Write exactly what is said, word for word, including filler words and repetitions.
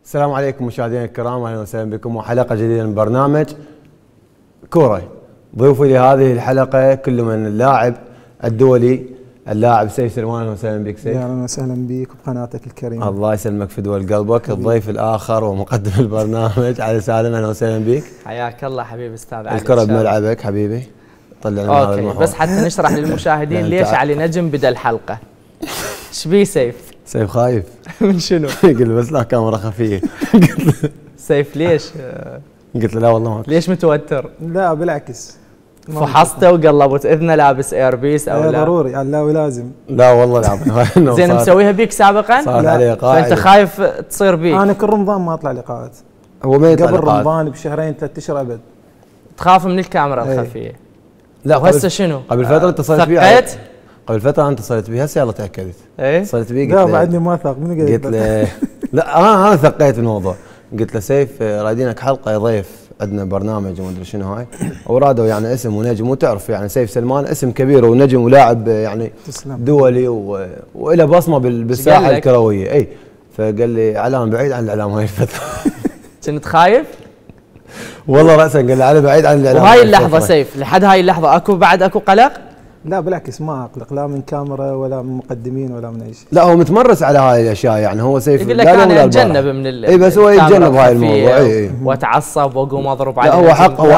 السلام عليكم مشاهدينا الكرام، اهلا وسهلا بكم وحلقه جديده من برنامج كوره. ضيوفي لهذه الحلقه كل من اللاعب الدولي اللاعب سيف سلمان. اهلا وسهلا بك سيف. اهلا وسهلا بك بقناتك الكريمه. الله يسلمك في دول قلبك. الضيف الاخر ومقدم البرنامج علي سالم. اهلا وسهلا بك. حياك الله حبيبي استاذ علي. الكره بملعبك حبيبي. طلعنا هذا المحور بس حتى نشرح للمشاهدين ليش علي نجم بدا الحلقه. ايش بيه سيف؟ سيف خايف من شنو؟ قل بس لا كاميرا خفيه. سيف ليش؟ قلت له لا والله ما ليش متوتر؟ لا بالعكس، فحصته وقلبت اذنه لابس ايربيس او لا؟ ضروري يعني لا ولازم. لا والله لا. زين مسويها بيك سابقا؟ صارت عليه قاعده. فانت خايف تصير بيك؟ انا كل رمضان ما اطلع لقاءات. هو ما يطلع قبل لقاءات. رمضان بشهرين ثلاث اشهر ابد. تخاف من الكاميرا الخفيه؟ لا وهسه شنو؟ قبل فتره اتصلت بي. ثقيت؟ قبل فتره انت اتصلت بي، هسه يلا تاكدت. ايه اتصلت بي لا بعدني ما ثق. من قلت له لا انا انا ثقيت الموضوع. قلت له سيف رايدينك حلقه ضيف عندنا برنامج وما ادري شنو هاي، ورادوا يعني اسم ونجم، وتعرف يعني سيف سلمان اسم كبير ونجم ولاعب يعني تسلم. دولي و... وله بصمه بال... بالساحه الكرويه. اي فقال لي علام بعيد عن الاعلام هاي الفتره. كنت خايف؟ والله راسا قال لي على بعيد عن الاعلام. وهاي اللحظه سيف لحد هاي اللحظه اكو بعد اكو قلق؟ لا بالعكس ما اقلق لا من كاميرا ولا من مقدمين ولا من اي شيء. لا هو متمرس على هاي الاشياء يعني. هو سيف يقول لك انا اتجنب من ال اي بس هو يتجنب هاي الموضوع. اي واتعصب واقوم اضرب عليه. لا هو حق هو